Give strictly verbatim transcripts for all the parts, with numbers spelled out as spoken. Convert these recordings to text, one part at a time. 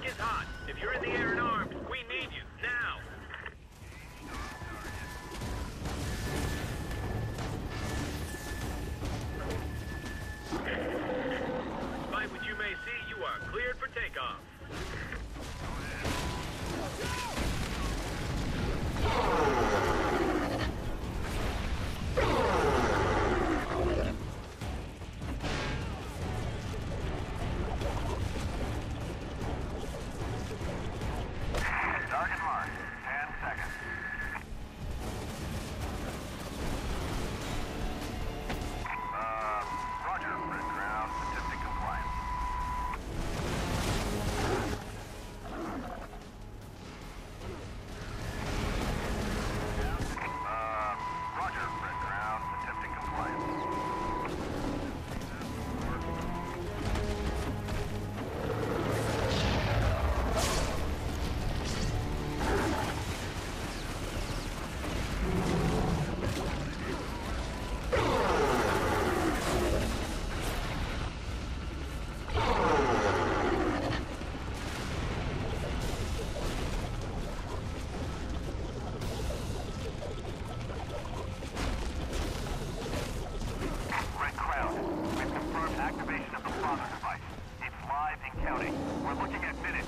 Work is hot. If you're in the air and armed, we need you, now! Despite what you may see, you are cleared for takeoff. Target mark. Ten seconds. Uh, Roger, red ground, attempting compliance. Uh, Roger, red ground, attempting compliance. Activation of the father device. It's live and counting. We're looking at minutes.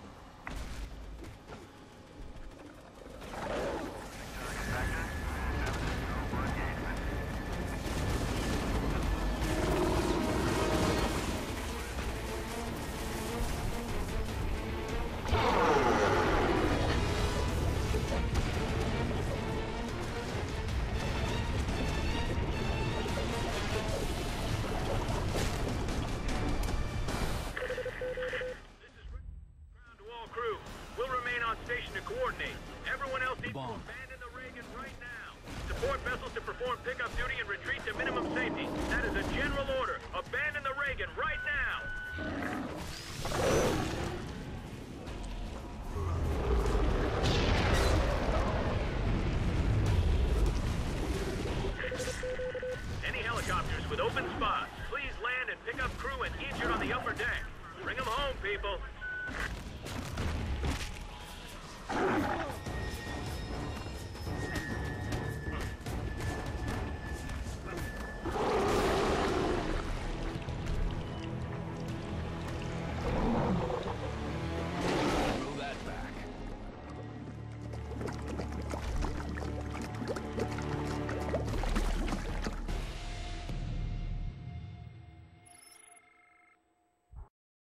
Crew, we'll remain on station to coordinate. Everyone else needs to abandon the Reagan right now. Support vessels to perform pickup duty and retreat to minimum safety. That is a general order. Abandon the Reagan right now.